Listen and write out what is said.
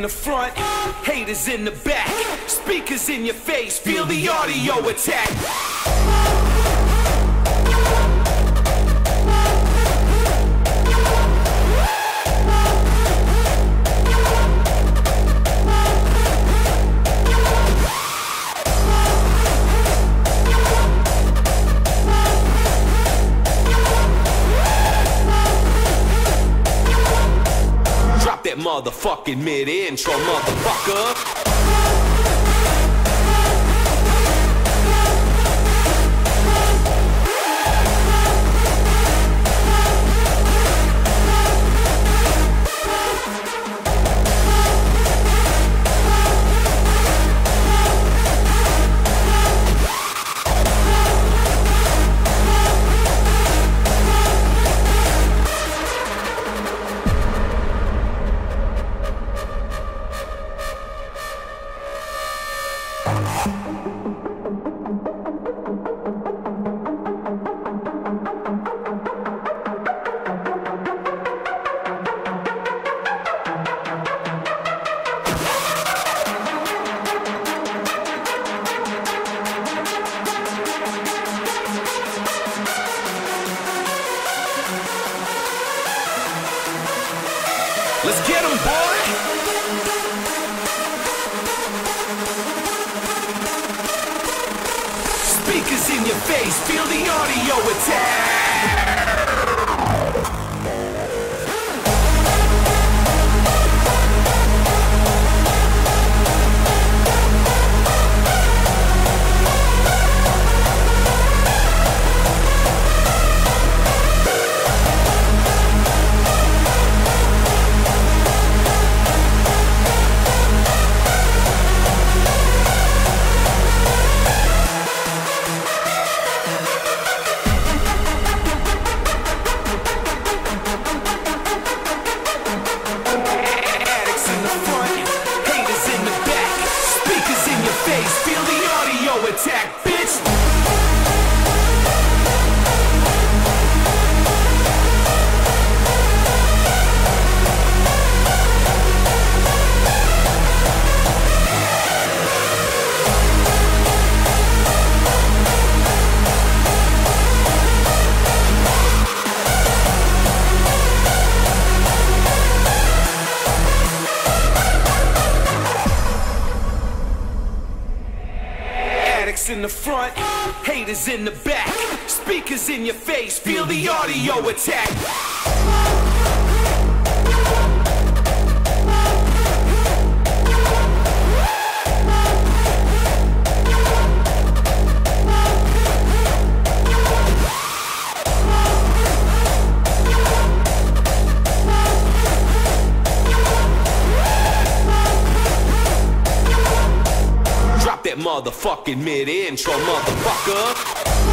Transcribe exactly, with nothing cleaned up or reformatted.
in the front, haters in the back, speakers in your face, feel the audio attack. That motherfucking mid-intro, motherfucker. Let's get 'em, boy! Speakers in your face, feel the audio attack! Attack, bitch! In the front, haters in the back, speakers in your face, feel the audio attack. That motherfucking mid-intro, motherfucker.